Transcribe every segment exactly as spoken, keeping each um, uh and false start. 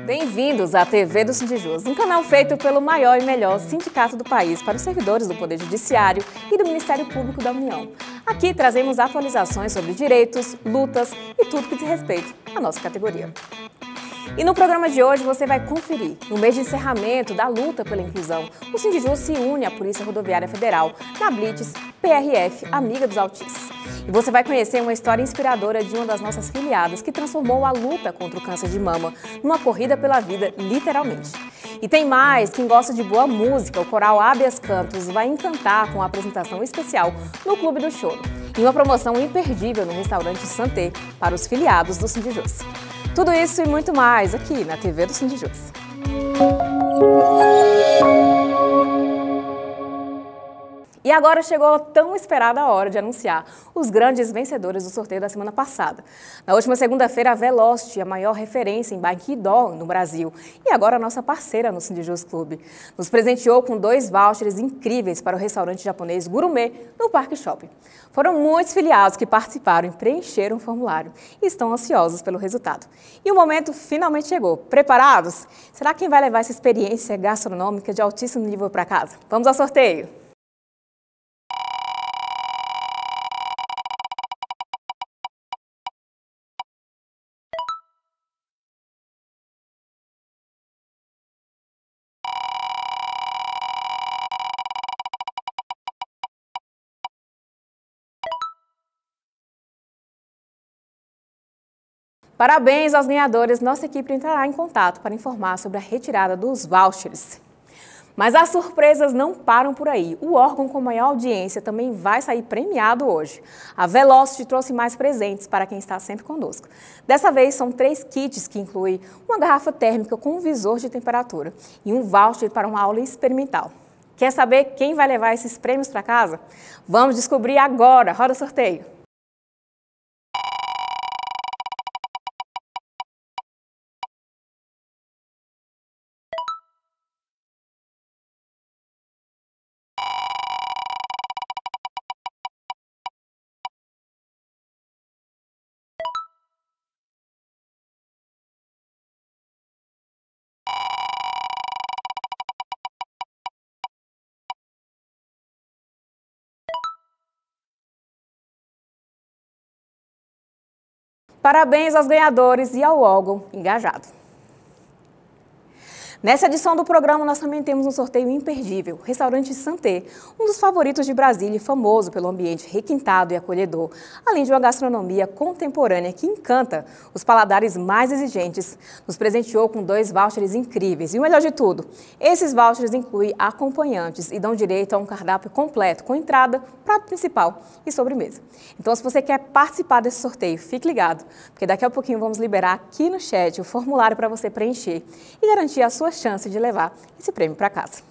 Bem-vindos à T V do Sindijus, um canal feito pelo maior e melhor sindicato do país para os servidores do Poder Judiciário e do Ministério Público da União. Aqui trazemos atualizações sobre direitos, lutas e tudo que diz respeito à nossa categoria. E no programa de hoje você vai conferir, no mês de encerramento da luta pela inclusão, o Sindijus se une à Polícia Rodoviária Federal na Blitz P R F Amiga dos Autistas. E você vai conhecer uma história inspiradora de uma das nossas filiadas que transformou a luta contra o câncer de mama numa corrida pela vida, literalmente. E tem mais, quem gosta de boa música, o coral Habeas Cantos vai encantar com a apresentação especial no Clube do Choro e uma promoção imperdível no restaurante Santé para os filiados do Sindijus. Tudo isso e muito mais aqui na T V do Sindijus. E agora chegou a tão esperada hora de anunciar os grandes vencedores do sorteio da semana passada. Na última segunda-feira, a Velocity, a maior referência em bike indoor no Brasil, e agora a nossa parceira no Sindijus Clube, nos presenteou com dois vouchers incríveis para o restaurante japonês Gourmet no Parque Shopping. Foram muitos filiados que participaram e preencheram o formulário e estão ansiosos pelo resultado. E o momento finalmente chegou. Preparados? Será quem vai levar essa experiência gastronômica de altíssimo nível para casa? Vamos ao sorteio! Parabéns aos ganhadores, nossa equipe entrará em contato para informar sobre a retirada dos vouchers. Mas as surpresas não param por aí. O órgão com maior audiência também vai sair premiado hoje. A Velocity trouxe mais presentes para quem está sempre conosco. Dessa vez são três kits que incluem uma garrafa térmica com um visor de temperatura e um voucher para uma aula experimental. Quer saber quem vai levar esses prêmios para casa? Vamos descobrir agora. Roda o sorteio. Parabéns aos ganhadores e ao órgão engajado. Nessa edição do programa, nós também temos um sorteio imperdível, Restaurante Santé, um dos favoritos de Brasília e famoso pelo ambiente requintado e acolhedor, além de uma gastronomia contemporânea que encanta os paladares mais exigentes, nos presenteou com dois vouchers incríveis. E o melhor de tudo, esses vouchers incluem acompanhantes e dão direito a um cardápio completo, com entrada, prato principal e sobremesa. Então, se você quer participar desse sorteio, fique ligado, porque daqui a pouquinho vamos liberar aqui no chat o formulário para você preencher e garantir a sua chance de levar esse prêmio para casa.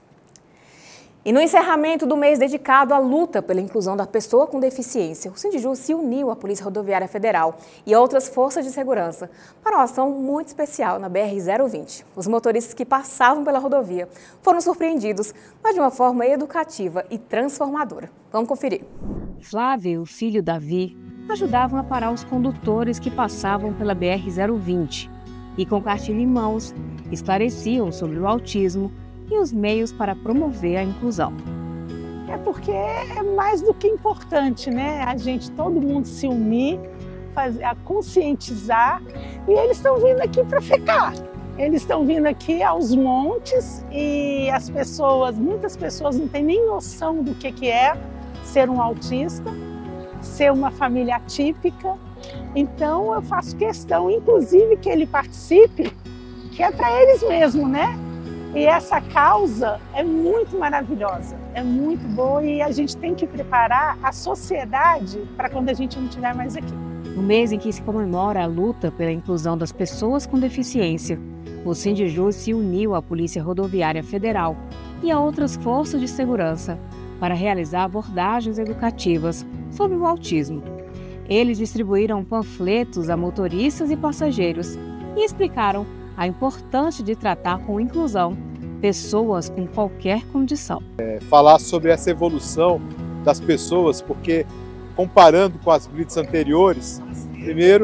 E no encerramento do mês dedicado à luta pela inclusão da pessoa com deficiência, o Sindijus se uniu à Polícia Rodoviária Federal e a outras forças de segurança para uma ação muito especial na B R zero vinte. Os motoristas que passavam pela rodovia foram surpreendidos, mas de uma forma educativa e transformadora. Vamos conferir. Flávia e o filho Davi ajudavam a parar os condutores que passavam pela B R zero vinte e, com cartilha em mãos, esclareciam sobre o autismo e os meios para promover a inclusão. É porque é mais do que importante, né? A gente, todo mundo se unir, fazer, a conscientizar, e eles estão vindo aqui para ficar. Eles estão vindo aqui aos montes e as pessoas, muitas pessoas não têm nem noção do que, que é ser um autista, ser uma família atípica. Então eu faço questão, inclusive, que ele participe, que é para eles mesmo, né? E essa causa é muito maravilhosa, é muito boa e a gente tem que preparar a sociedade para quando a gente não estiver mais aqui. No mês em que se comemora a luta pela inclusão das pessoas com deficiência, o Sindijus se uniu à Polícia Rodoviária Federal e a outras forças de segurança para realizar abordagens educativas sobre o autismo. Eles distribuíram panfletos a motoristas e passageiros e explicaram a importância de tratar com inclusão pessoas com qualquer condição. É, falar sobre essa evolução das pessoas, porque comparando com as blitz anteriores, primeiro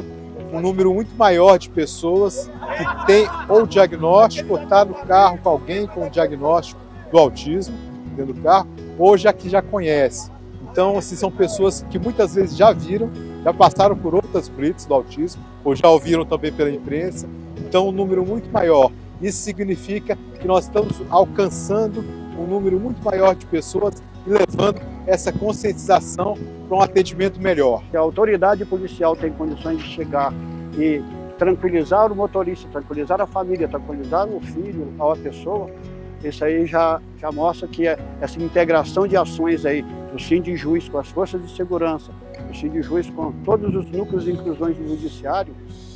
um número muito maior de pessoas que tem ou diagnóstico, ou está no carro com alguém com o diagnóstico do autismo dentro do carro, ou já que já conhece. Então, assim, são pessoas que muitas vezes já viram, já passaram por outras blitz do autismo, ou já ouviram também pela imprensa. Então, um número muito maior. Isso significa que nós estamos alcançando um número muito maior de pessoas e levando essa conscientização para um atendimento melhor. A autoridade policial tem condições de chegar e tranquilizar o motorista, tranquilizar a família, tranquilizar o filho, a pessoa, isso aí já, já mostra que é essa integração de ações aí do Sindjuiz com as forças de segurança, do Sindjuiz com todos os núcleos de inclusões do judiciário,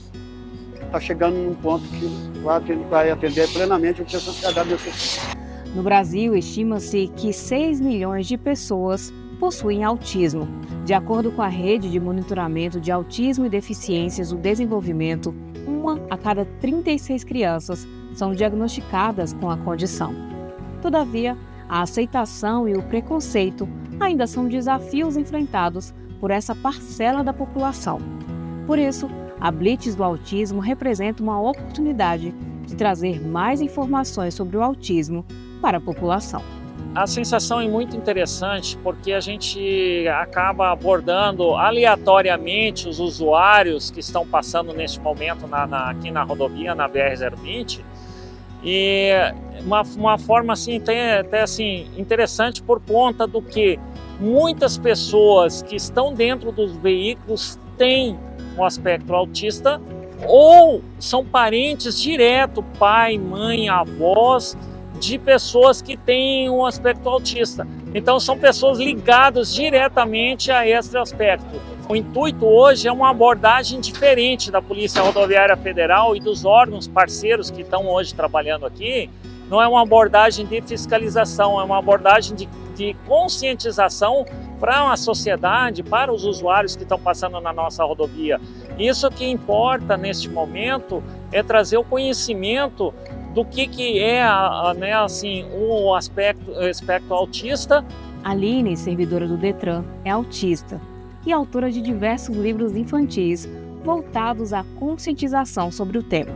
está chegando num ponto que vai atender plenamente o que a sociedade necessita. No Brasil, estima-se que seis milhões de pessoas possuem autismo. De acordo com a Rede de Monitoramento de Autismo e Deficiências do Desenvolvimento, uma a cada trinta e seis crianças são diagnosticadas com a condição. Todavia, a aceitação e o preconceito ainda são desafios enfrentados por essa parcela da população. Por isso, a Blitz do Autismo representa uma oportunidade de trazer mais informações sobre o autismo para a população. A sensação é muito interessante porque a gente acaba abordando aleatoriamente os usuários que estão passando neste momento na, na, aqui na rodovia, na B R zero vinte, e uma, uma forma assim, até, até assim, interessante por conta do que muitas pessoas que estão dentro dos veículos têm um aspecto autista ou são parentes direto, pai, mãe, avós, de pessoas que têm um aspecto autista. Então são pessoas ligadas diretamente a esse aspecto. O intuito hoje é uma abordagem diferente da Polícia Rodoviária Federal e dos órgãos parceiros que estão hoje trabalhando aqui. Não é uma abordagem de fiscalização, é uma abordagem de, de conscientização para a sociedade, para os usuários que estão passando na nossa rodovia. Isso que importa neste momento é trazer o conhecimento do que, que é a, né, assim, o aspecto, o aspecto autista. Aline, servidora do Detran, é autista e autora de diversos livros infantis voltados à conscientização sobre o tema.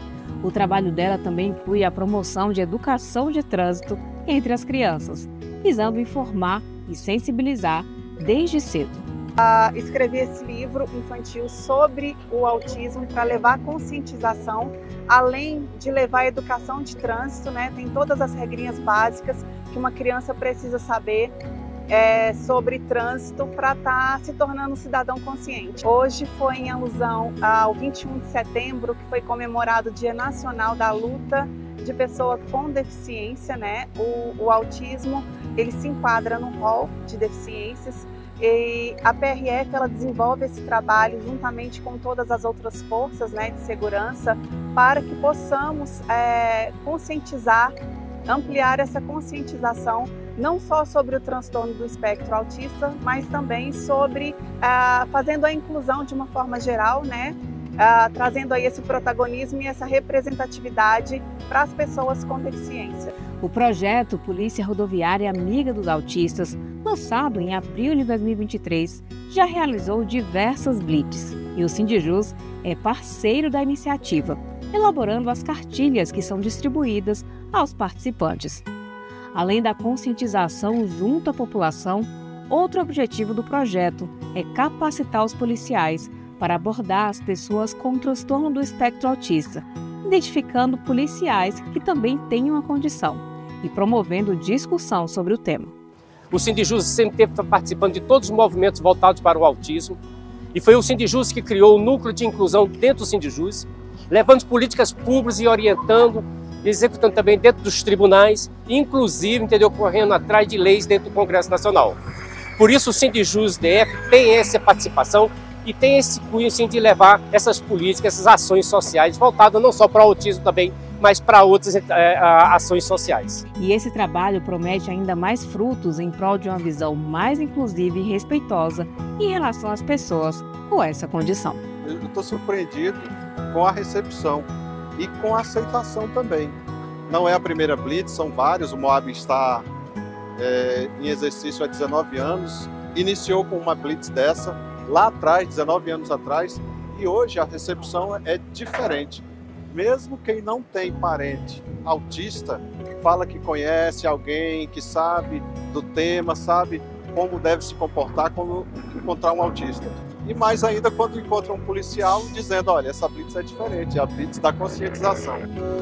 O trabalho dela também inclui a promoção de educação de trânsito entre as crianças, visando informar e sensibilizar desde cedo. Uh, escrevi esse livro infantil sobre o autismo para levar conscientização, além de levar a educação de trânsito, né? Tem todas as regrinhas básicas que uma criança precisa saber é, sobre trânsito para estar tá se tornando um cidadão consciente. Hoje foi em alusão ao vinte e um de setembro, que foi comemorado o Dia Nacional da Luta de Pessoa com Deficiência, né? O, o autismo, ele se enquadra no rol de deficiências. E a P R F ela desenvolve esse trabalho juntamente com todas as outras forças, né, de segurança para que possamos é, conscientizar, ampliar essa conscientização não só sobre o transtorno do espectro autista, mas também sobre ah, fazendo a inclusão de uma forma geral, né, ah, trazendo aí esse protagonismo e essa representatividade para as pessoas com deficiência. O projeto Polícia Rodoviária Amiga dos Autistas, lançado em abril de dois mil e vinte e três, já realizou diversas blitz e o Sindjus é parceiro da iniciativa, elaborando as cartilhas que são distribuídas aos participantes. Além da conscientização junto à população, outro objetivo do projeto é capacitar os policiais para abordar as pessoas com transtorno do espectro autista, identificando policiais que também tenham a condição e promovendo discussão sobre o tema. O Sindjus sempre esteve participando de todos os movimentos voltados para o autismo e foi o Sindjus que criou o núcleo de inclusão dentro do Sindjus, levando políticas públicas e orientando, executando também dentro dos tribunais, inclusive, entendeu, correndo atrás de leis dentro do Congresso Nacional. Por isso o Sindjus D F tem essa participação e tem esse cunho sim, de levar essas políticas, essas ações sociais voltadas não só para o autismo também, mas para outras é, ações sociais. E esse trabalho promete ainda mais frutos em prol de uma visão mais inclusiva e respeitosa em relação às pessoas com essa condição. Eu estou surpreendido com a recepção e com a aceitação também. Não é a primeira blitz, são vários. O Moab está é, em exercício há dezenove anos, iniciou com uma blitz dessa lá atrás, dezenove anos atrás, E hoje a recepção é diferente. Mesmo quem não tem parente autista, fala que conhece alguém, que sabe do tema, sabe como deve se comportar quando encontrar um autista. E mais ainda quando encontra um policial dizendo, olha, essa blitz é diferente, é a blitz da conscientização.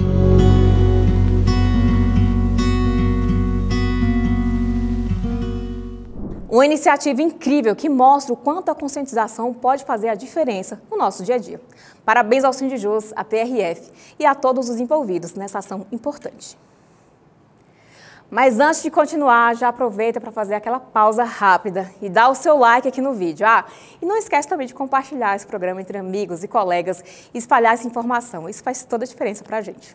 Uma iniciativa incrível que mostra o quanto a conscientização pode fazer a diferença no nosso dia a dia. Parabéns ao Sindijus, à P R F e a todos os envolvidos nessa ação importante. Mas antes de continuar, já aproveita para fazer aquela pausa rápida e dá o seu like aqui no vídeo. Ah, e não esquece também de compartilhar esse programa entre amigos e colegas e espalhar essa informação. Isso faz toda a diferença para a gente.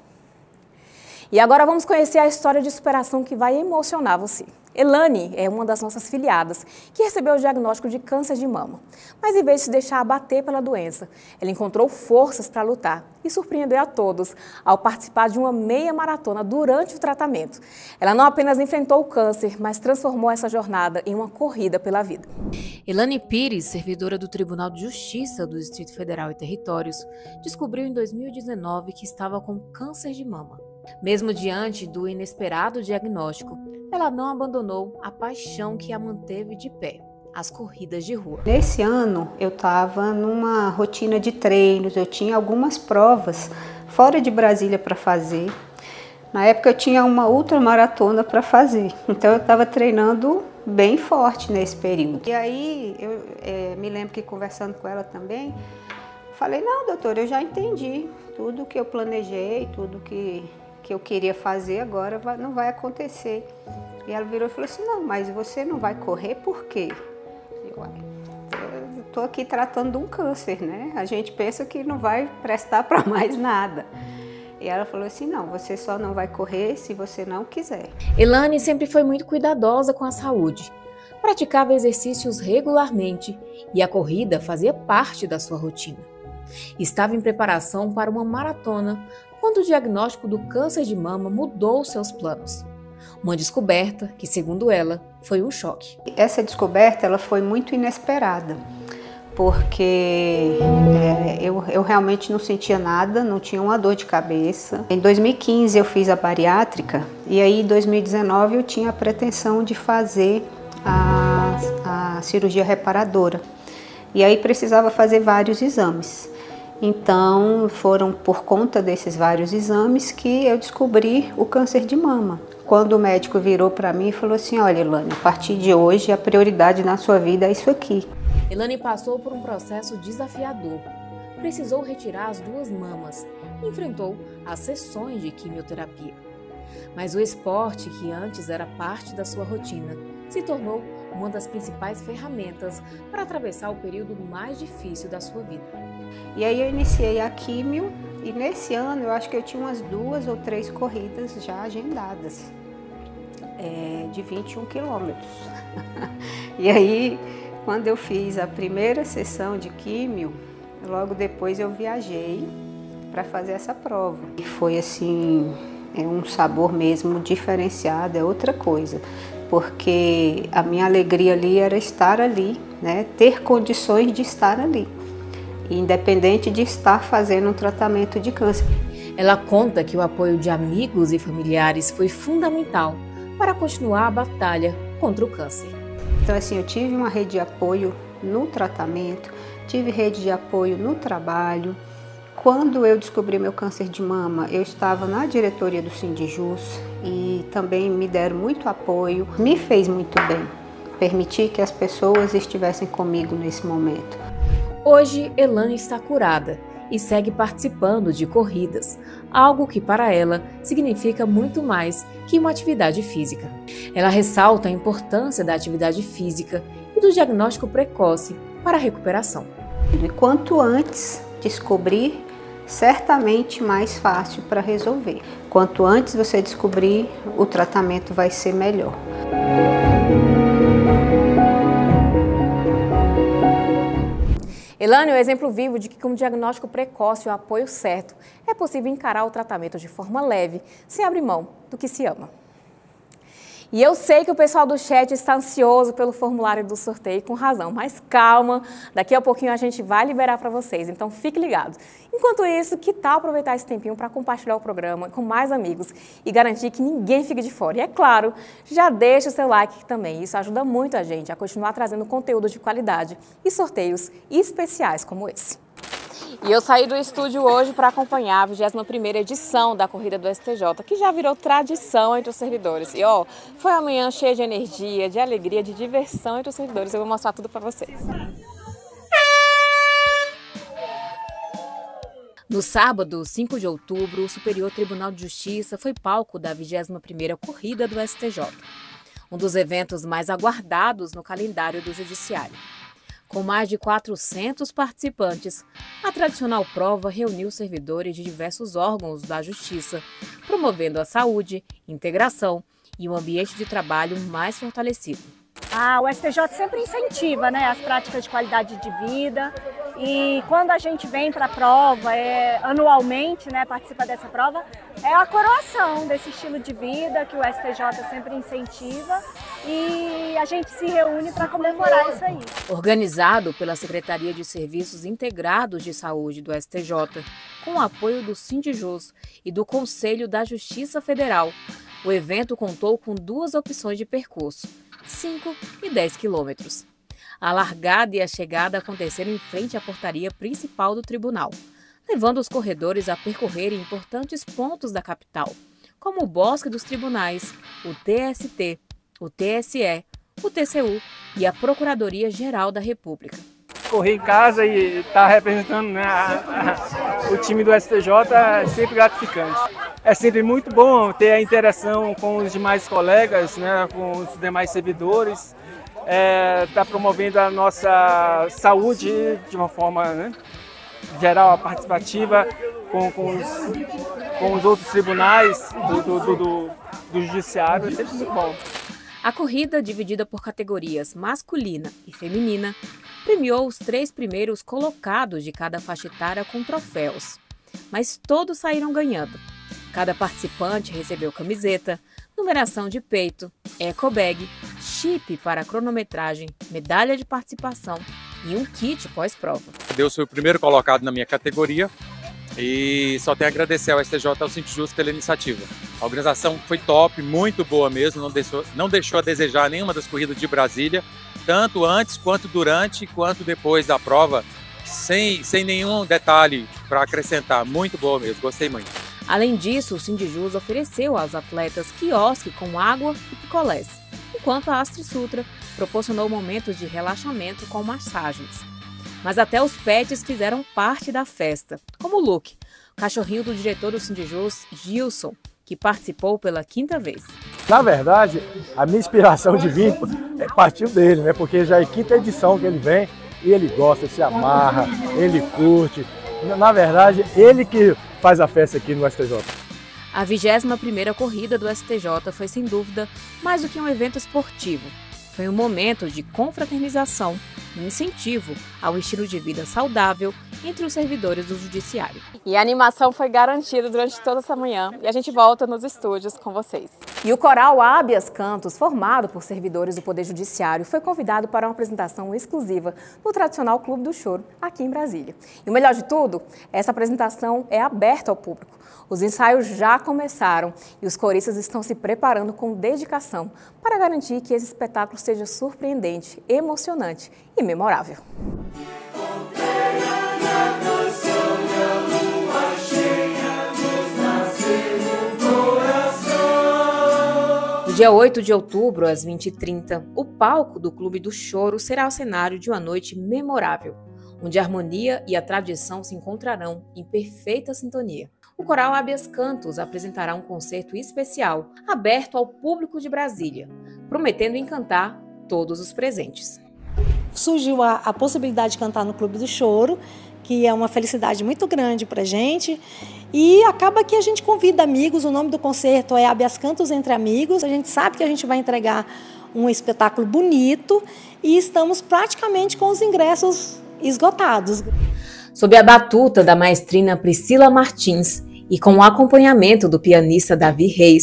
E agora vamos conhecer a história de superação que vai emocionar você. Elane é uma das nossas filiadas que recebeu o diagnóstico de câncer de mama. Mas em vez de se deixar abater pela doença, ela encontrou forças para lutar e surpreendeu a todos ao participar de uma meia maratona durante o tratamento. Ela não apenas enfrentou o câncer, mas transformou essa jornada em uma corrida pela vida. Elane Pires, servidora do Tribunal de Justiça do Distrito Federal e Territórios, descobriu em dois mil e dezenove que estava com câncer de mama. Mesmo diante do inesperado diagnóstico, ela não abandonou a paixão que a manteve de pé, as corridas de rua. Nesse ano eu estava numa rotina de treinos, eu tinha algumas provas fora de Brasília para fazer. Na época eu tinha uma ultramaratona para fazer, então eu estava treinando bem forte nesse período. E aí eu é, me lembro que conversando com ela também, falei, não, doutora, eu já entendi tudo que eu planejei, tudo que... que eu queria fazer agora vai, não vai acontecer. E ela virou e falou assim, não, mas você não vai correr por quê? Eu estou aqui tratando de um câncer, né? A gente pensa que não vai prestar para mais nada. E ela falou assim, não, você só não vai correr se você não quiser. Elane sempre foi muito cuidadosa com a saúde. Praticava exercícios regularmente e a corrida fazia parte da sua rotina. Estava em preparação para uma maratona quando o diagnóstico do câncer de mama mudou seus planos. Uma descoberta que, segundo ela, foi um choque. Essa descoberta ela foi muito inesperada, porque é, eu, eu realmente não sentia nada, não tinha uma dor de cabeça. Em dois mil e quinze eu fiz a bariátrica e aí em dois mil e dezenove eu tinha a pretensão de fazer a, a cirurgia reparadora. E aí precisava fazer vários exames. Então, foram por conta desses vários exames que eu descobri o câncer de mama. Quando o médico virou para mim e falou assim, olha, Elane, a partir de hoje a prioridade na sua vida é isso aqui. Elane passou por um processo desafiador. Precisou retirar as duas mamas e enfrentou as sessões de quimioterapia. Mas o esporte, que antes era parte da sua rotina, se tornou uma das principais ferramentas para atravessar o período mais difícil da sua vida. E aí eu iniciei a químio e nesse ano eu acho que eu tinha umas duas ou três corridas já agendadas, é, de vinte e um quilômetros. E aí, quando eu fiz a primeira sessão de químio, logo depois eu viajei para fazer essa prova. E foi assim, é um sabor mesmo diferenciado, é outra coisa. Porque a minha alegria ali era estar ali, né? Ter condições de estar ali, independente de estar fazendo um tratamento de câncer. Ela conta que o apoio de amigos e familiares foi fundamental para continuar a batalha contra o câncer. Então assim, eu tive uma rede de apoio no tratamento, tive rede de apoio no trabalho. Quando eu descobri meu câncer de mama, eu estava na diretoria do Sindijus e também me deram muito apoio. Me fez muito bem, permitir que as pessoas estivessem comigo nesse momento. Hoje, Elane está curada e segue participando de corridas, algo que para ela significa muito mais que uma atividade física. Ela ressalta a importância da atividade física e do diagnóstico precoce para a recuperação. E quanto antes descobrir, certamente mais fácil para resolver. Quanto antes você descobrir, o tratamento vai ser melhor. Elane é o exemplo vivo de que com o diagnóstico precoce e o apoio certo, é possível encarar o tratamento de forma leve, sem abrir mão do que se ama. E eu sei que o pessoal do chat está ansioso pelo formulário do sorteio, com razão, mas calma, daqui a pouquinho a gente vai liberar para vocês, então fique ligado. Enquanto isso, que tal aproveitar esse tempinho para compartilhar o programa com mais amigos e garantir que ninguém fique de fora? E é claro, já deixa o seu like também, isso ajuda muito a gente a continuar trazendo conteúdo de qualidade e sorteios especiais como esse. E eu saí do estúdio hoje para acompanhar a vigésima primeira edição da Corrida do S T J, que já virou tradição entre os servidores. E ó, foi uma manhã cheia de energia, de alegria, de diversão entre os servidores. Eu vou mostrar tudo para vocês. No sábado, cinco de outubro, o Superior Tribunal de Justiça foi palco da vigésima primeira Corrida do S T J, um dos eventos mais aguardados no calendário do Judiciário. Com mais de quatrocentos participantes, a tradicional prova reuniu servidores de diversos órgãos da Justiça, promovendo a saúde, integração e um ambiente de trabalho mais fortalecido. Ah, o S T J sempre incentiva, né, as práticas de qualidade de vida, e quando a gente vem para a prova, é, anualmente, né, participa dessa prova, é a coroação desse estilo de vida que o S T J sempre incentiva, e a gente se reúne para comemorar isso aí. Organizado pela Secretaria de Serviços Integrados de Saúde do S T J, com o apoio do Sindijus e do Conselho da Justiça Federal, o evento contou com duas opções de percurso, cinco e dez quilômetros. A largada e a chegada aconteceram em frente à portaria principal do tribunal, levando os corredores a percorrerem importantes pontos da capital, como o Bosque dos Tribunais, o T S T, o T S E, o T C U e a Procuradoria-Geral da República. Correr em casa e estar representando, né, a, a, o time do S T J é sempre gratificante. É sempre muito bom ter a interação com os demais colegas, né, com os demais servidores, é, tá promovendo a nossa saúde de uma forma, né, geral, participativa, com, com, os, com os outros tribunais do, do, do, do, do judiciário, é sempre muito bom. A corrida, dividida por categorias masculina e feminina, premiou os três primeiros colocados de cada faixa etária com troféus, mas todos saíram ganhando. Cada participante recebeu camiseta, numeração de peito, ecobag, chip para cronometragem, medalha de participação e um kit pós-prova. Deus foi o primeiro colocado na minha categoria e só tenho a agradecer ao S T J e ao Sindijus pela iniciativa. A organização foi top, muito boa mesmo, não deixou, não deixou a desejar nenhuma das corridas de Brasília, tanto antes, quanto durante, quanto depois da prova, sem, sem nenhum detalhe para acrescentar. Muito boa mesmo, gostei muito. Além disso, o Sindijus ofereceu aos atletas quiosque com água e picolés, enquanto a Astri Sutra proporcionou momentos de relaxamento com massagens. Mas até os pets fizeram parte da festa, como o Luke, cachorrinho do diretor do Sindijus, Gilson, que participou pela quinta vez. Na verdade, a minha inspiração de vir partiu dele, né? Porque já é a quinta edição que ele vem e ele gosta, se amarra, ele curte. Na verdade, ele que faz a festa aqui no S T J. A vigésima primeira corrida do S T J foi, sem dúvida, mais do que um evento esportivo. Foi um momento de confraternização e incentivo ao estilo de vida saudável entre os servidores do Judiciário. E a animação foi garantida durante toda essa manhã e a gente volta nos estúdios com vocês. E o coral Habeas Cantos, formado por servidores do Poder Judiciário, foi convidado para uma apresentação exclusiva no tradicional Clube do Choro, aqui em Brasília. E o melhor de tudo, essa apresentação é aberta ao público. Os ensaios já começaram e os coristas estão se preparando com dedicação para garantir que esse espetáculo seja surpreendente, emocionante e memorável. No dia oito de outubro, às vinte e trinta, o palco do Clube do Choro será o cenário de uma noite memorável, onde a harmonia e a tradição se encontrarão em perfeita sintonia. O coral Habeas Cantos apresentará um concerto especial, aberto ao público de Brasília, prometendo encantar todos os presentes. Surgiu a, a possibilidade de cantar no Clube do Choro, que é uma felicidade muito grande para a gente, e acaba que a gente convida amigos. O nome do concerto é Habeas Cantos Entre Amigos. A gente sabe que a gente vai entregar um espetáculo bonito e estamos praticamente com os ingressos esgotados. Sob a batuta da maestrina Priscila Martins e com o acompanhamento do pianista Davi Reis,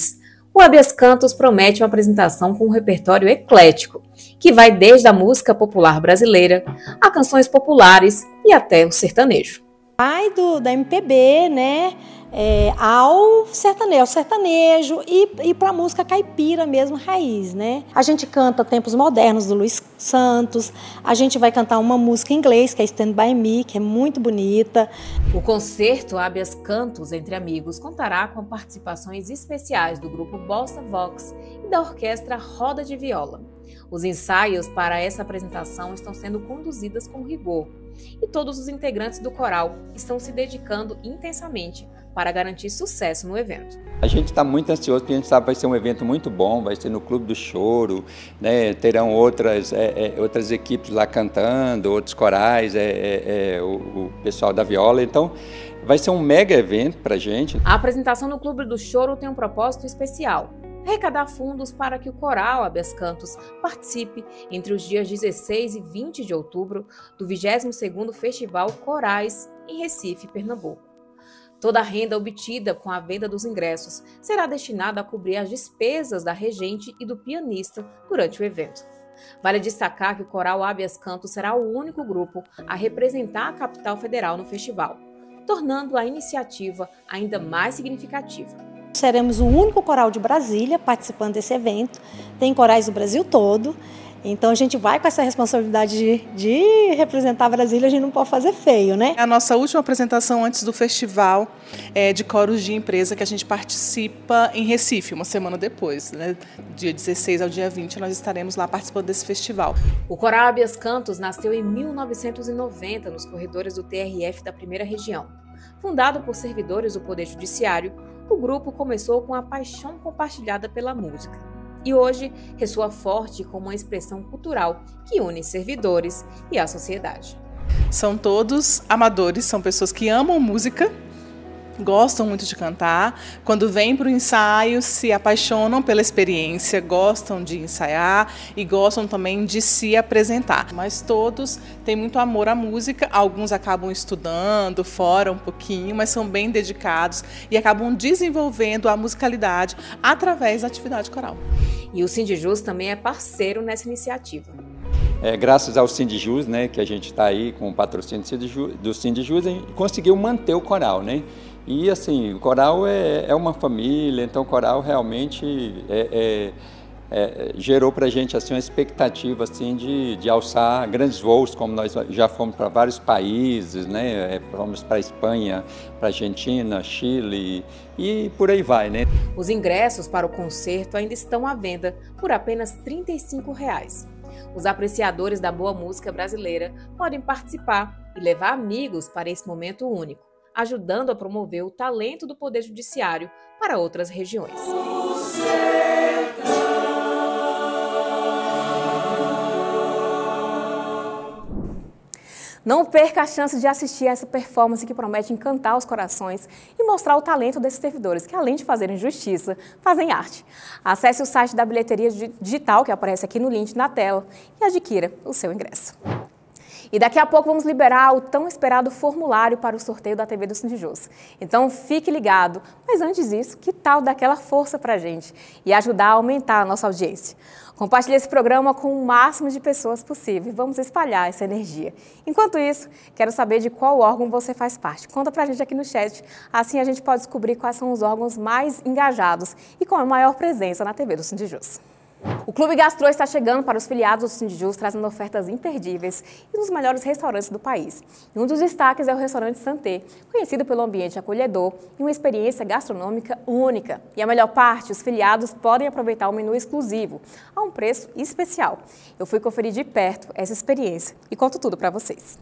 O Habeas Cantos promete uma apresentação com um repertório eclético, que vai desde a música popular brasileira a canções populares e até o sertanejo. Vai do, da M P B, né, é, ao sertanejo, sertanejo e, e para a música caipira mesmo, raiz, né. A gente canta Tempos Modernos, do Luiz Santos, a gente vai cantar uma música em inglês, que é Stand By Me, que é muito bonita. O concerto Habeas Cantos Entre Amigos contará com participações especiais do grupo Bossa Vox e da orquestra Roda de Viola. Os ensaios para essa apresentação estão sendo conduzidos com rigor e todos os integrantes do coral estão se dedicando intensamente para garantir sucesso no evento. A gente está muito ansioso porque a gente sabe que vai ser um evento muito bom, vai ser no Clube do Choro, né? Terão outras, é, é, outras equipes lá cantando, outros corais, é, é, é, o, o pessoal da viola, então vai ser um mega evento para a gente. A apresentação no Clube do Choro tem um propósito especial: arrecadar fundos para que o coral Habeas Cantos participe entre os dias dezesseis e vinte de outubro do vigésimo segundo Festival Corais em Recife, Pernambuco. Toda a renda obtida com a venda dos ingressos será destinada a cobrir as despesas da regente e do pianista durante o evento. Vale destacar que o coral Habeas Cantos será o único grupo a representar a capital federal no festival, tornando a iniciativa ainda mais significativa. Seremos o único coral de Brasília participando desse evento, tem corais do Brasil todo, então a gente vai com essa responsabilidade de, de representar Brasília, a gente não pode fazer feio, né? É a nossa última apresentação antes do festival é, de coros de empresa que a gente participa em Recife, uma semana depois, né? Dia dezesseis ao dia vinte nós estaremos lá participando desse festival. O coral Habeas Cantos nasceu em mil novecentos e noventa nos corredores do T R F da primeira região. Fundado por servidores do Poder Judiciário, o grupo começou com a paixão compartilhada pela música e hoje ressoa forte como uma expressão cultural que une servidores e a sociedade. São todos amadores, são pessoas que amam música, gostam muito de cantar, quando vêm para o ensaio se apaixonam pela experiência, gostam de ensaiar e gostam também de se apresentar. Mas todos têm muito amor à música, alguns acabam estudando fora um pouquinho, mas são bem dedicados e acabam desenvolvendo a musicalidade através da atividade coral. E o Sindijus também é parceiro nessa iniciativa. É, graças ao Sindijus, né, que a gente está aí com o patrocínio do Sindijus, a gente conseguiu manter o coral, né? E assim, o coral é, é uma família, então o coral realmente é, é, é, gerou para a gente assim, uma expectativa assim, de, de alçar grandes voos, como nós já fomos para vários países, né? É, fomos para a Espanha, para a Argentina, Chile e por aí vai, né? Os ingressos para o concerto ainda estão à venda por apenas trinta e cinco reais. Os apreciadores da boa música brasileira podem participar e levar amigos para esse momento único, ajudando a promover o talento do Poder Judiciário para outras regiões. Não perca a chance de assistir a essa performance que promete encantar os corações e mostrar o talento desses servidores, que além de fazerem justiça, fazem arte. Acesse o site da bilheteria digital, que aparece aqui no link na tela, e adquira o seu ingresso. E daqui a pouco vamos liberar o tão esperado formulário para o sorteio da T V do Sindijus. Então fique ligado. Mas antes disso, que tal dar aquela força pra gente e ajudar a aumentar a nossa audiência? Compartilhe esse programa com o máximo de pessoas possível. Vamos espalhar essa energia. Enquanto isso, quero saber de qual órgão você faz parte. Conta pra gente aqui no chat. Assim a gente pode descobrir quais são os órgãos mais engajados e com a maior presença na T V do Sindijus. O Clube Gastro está chegando para os filiados do Sindijus, trazendo ofertas imperdíveis e nos melhores restaurantes do país. E um dos destaques é o restaurante Santé, conhecido pelo ambiente acolhedor e uma experiência gastronômica única. E a melhor parte, os filiados podem aproveitar o menu exclusivo, a um preço especial. Eu fui conferir de perto essa experiência e conto tudo para vocês.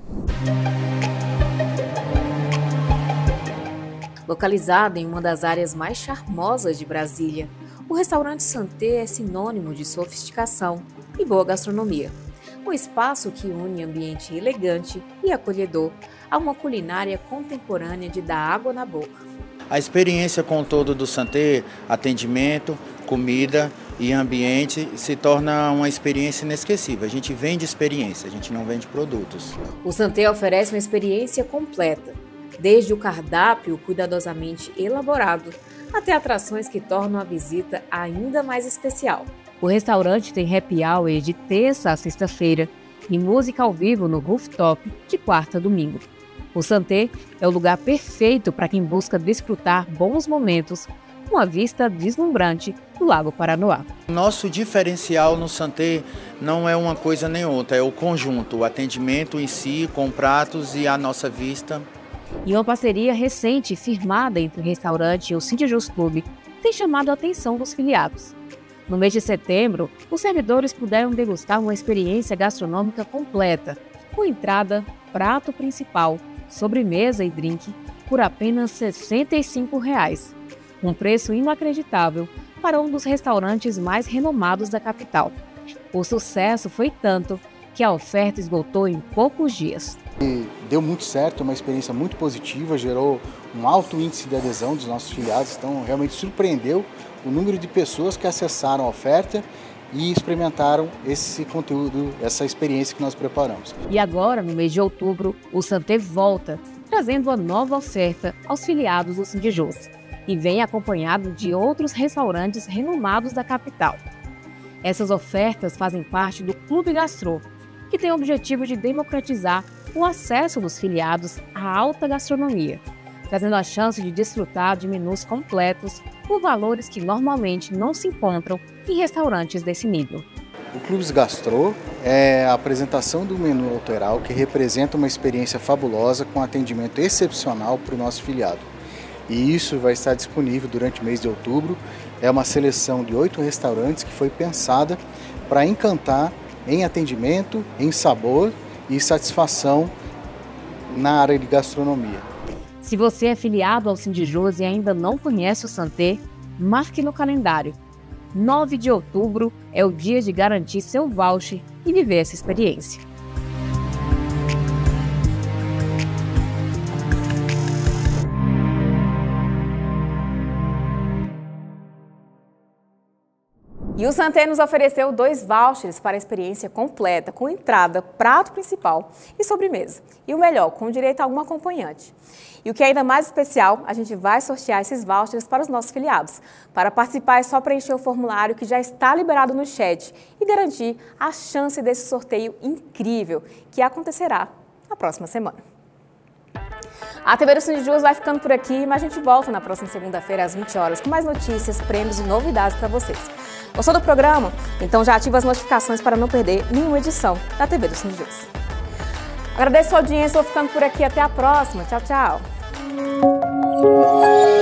Localizado em uma das áreas mais charmosas de Brasília, o restaurante Santé é sinônimo de sofisticação e boa gastronomia. Um espaço que une ambiente elegante e acolhedor a uma culinária contemporânea de dar água na boca. A experiência com o todo do Santé, atendimento, comida e ambiente, se torna uma experiência inesquecível. A gente vende experiência, a gente não vende produtos. O Santé oferece uma experiência completa, desde o cardápio cuidadosamente elaborado até atrações que tornam a visita ainda mais especial. O restaurante tem happy hour de terça a sexta-feira e música ao vivo no rooftop de quarta a domingo. O Santé é o lugar perfeito para quem busca desfrutar bons momentos com a vista deslumbrante do Lago Paranoá. Nosso diferencial no Santé não é uma coisa nem outra, é o conjunto, o atendimento em si, com pratos e a nossa vista. E uma parceria recente firmada entre o restaurante e o Cindy Jus Clube tem chamado a atenção dos filiados. No mês de setembro, os servidores puderam degustar uma experiência gastronômica completa, com entrada, prato principal, sobremesa e drink, por apenas sessenta e cinco reais. Um preço inacreditável para um dos restaurantes mais renomados da capital. O sucesso foi tanto que a oferta esgotou em poucos dias. E deu muito certo, uma experiência muito positiva, gerou um alto índice de adesão dos nossos filiados, então realmente surpreendeu o número de pessoas que acessaram a oferta e experimentaram esse conteúdo, essa experiência que nós preparamos. E agora, no mês de outubro, o Santé volta, trazendo uma nova oferta aos filiados do Cindy Jus, e vem acompanhado de outros restaurantes renomados da capital. Essas ofertas fazem parte do Clube Gastrô, que tem o objetivo de democratizar o acesso dos filiados à alta gastronomia, trazendo a chance de desfrutar de menus completos por valores que normalmente não se encontram em restaurantes desse nível. O Clube Gastrô é a apresentação do menu autoral que representa uma experiência fabulosa com atendimento excepcional para o nosso filiado. E isso vai estar disponível durante o mês de outubro. É uma seleção de oito restaurantes que foi pensada para encantar em atendimento, em sabor e satisfação na área de gastronomia. Se você é filiado ao Cindy Jus e ainda não conhece o Santé, marque no calendário. nove de outubro é o dia de garantir seu voucher e viver essa experiência. E o Santé nos ofereceu dois vouchers para a experiência completa, com entrada, prato principal e sobremesa. E o melhor, com direito a um acompanhante. E o que é ainda mais especial, a gente vai sortear esses vouchers para os nossos filiados. Para participar é só preencher o formulário que já está liberado no chat e garantir a chance desse sorteio incrível que acontecerá na próxima semana. A T V do Cindy Jus vai ficando por aqui, mas a gente volta na próxima segunda-feira às vinte horas com mais notícias, prêmios e novidades para vocês. Gostou do programa? Então já ativa as notificações para não perder nenhuma edição da T V do Cindy Jus. Agradeço a audiência, vou ficando por aqui, até a próxima. Tchau, tchau.